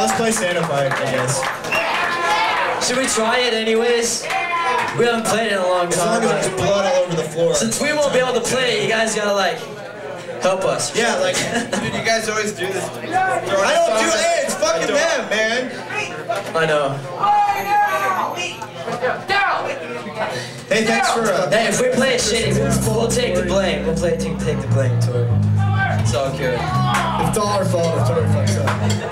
let's play Santa Fight, I guess. Should we try it anyways? We haven't played it in a long time. As long as there's blood all over the floor. Since we won't be able to play it, you guys gotta like help us. Yeah, like dude, you guys always do this. I don't do it. It's fucking them, man. I know. Hey, thanks for. Hey, if we play it shitty, we'll take the blame. We'll take the blame to it. It's all good. It's all our fault if Tori fucks up.